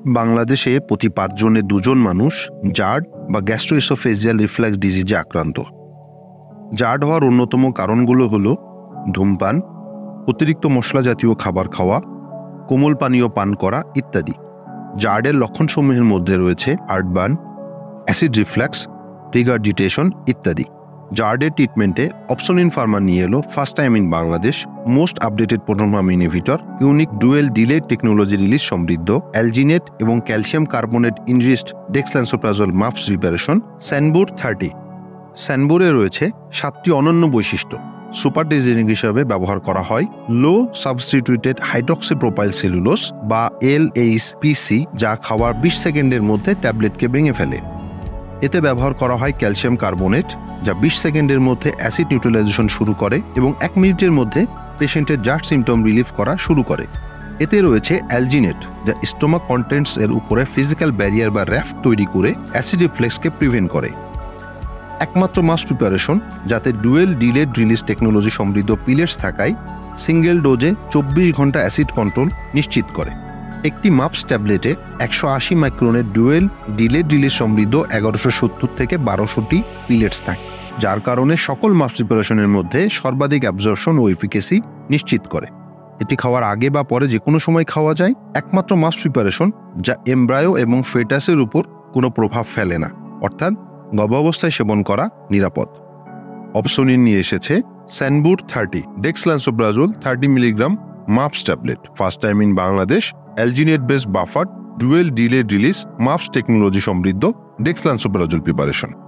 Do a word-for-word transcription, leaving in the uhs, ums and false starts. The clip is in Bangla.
বাংলাদেশে প্রতি পাঁচজনে দুজন মানুষ জার্ড বা গ্যাস্ট্রোএসোফেজিয়াল রিফ্লাক্স ডিজিজে আক্রান্ত। জার্ড হওয়ার অন্যতম কারণগুলো হলো ধূমপান, অতিরিক্ত মশলা জাতীয় খাবার খাওয়া, কোমল পানীয় পান করা ইত্যাদি। জার্ডের লক্ষণসমূহের মধ্যে রয়েছে হার্টবার্ন, অ্যাসিড রিফ্লাক্স, রিগার্জিটেশন ইত্যাদি। জার্ডের ট্রিটমেন্টে অপসনিন ফার্মা নিয়ে এলো first time in Bangladesh most updated পোটোনমাম inhibitor, unique dual delayed technology release সমৃদ্ধ অ্যালজিনেট এবং calcium carbonate enriched dexlansoprazole MUPS preparation Sanbur thirty. স্যানবুরে রয়েছে সাতটি অনন্য বৈশিষ্ট্য। সুপার ডিজিনিক হিসাবে ব্যবহার করা হয় লো সাবস্টিটিউটেড হাইড্রক্সিপ্রোপাইল সেলুলোজ বা এল এইচ পি সি, যা খাওয়ার বিশ সেকেন্ডের মধ্যে ট্যাবলেটকে ভেঙে ফেলে। এতে ব্যবহার করা হয় ক্যালসিয়াম কার্বনেট, যা বিশ সেকেন্ডের মধ্যে অ্যাসিড নিউট্রালাইজেশন শুরু করে এবং এক মিনিটের মধ্যে পেশেন্টের জার্ড সিমটম রিলিফ করা শুরু করে। এতে রয়েছে অ্যালজিনেট, যা স্টোমাক কন্টেন্টস এর উপরে ফিজিক্যাল ব্যারিয়ার বা র্যাফট তৈরি করে অ্যাসিড রিফ্লেক্সকে প্রিভেন্ট করে। একমাত্র মাস প্রিপারেশন যাতে ডুয়েল ডিলেড রিলিজ টেকনোলজি সমৃদ্ধ পিলেটস থাকায় সিঙ্গেল ডোজে চব্বিশ ঘন্টা অ্যাসিড কন্ট্রোল নিশ্চিত করে। একটি মাপস ট্যাবলেটে একশো আশি মাইক্রোনের ডুয়েল ডিলেড রিলিজ সমৃদ্ধ এগারোশো সত্তর থেকে বারোশোটি পিলেটস থাকে, যার কারণে সকল মাপস প্রিপারেশনের মধ্যে সর্বাধিক অ্যাবজর্পশন ও এফিকেসি নিশ্চিত করে। এটি খাওয়ার আগে বা পরে যে কোনো সময় খাওয়া যায়। একমাত্র মাপস প্রিপারেশন যা এমব্রায়ো এবং ফেটাসের উপর কোনো প্রভাব ফেলে না, অর্থাৎ গর্ভাবস্থায় সেবন করা নিরাপদ। অপসনিন নিয়ে এসেছে Sanbur thirty dexlansoprazole thirty milligram MUPS tablet, first time in Bangladesh alginate based buffer dual delayed release MUPS technology সমৃদ্ধ ডেক্সলান্সোপ্রাজোল প্রিপারেশন।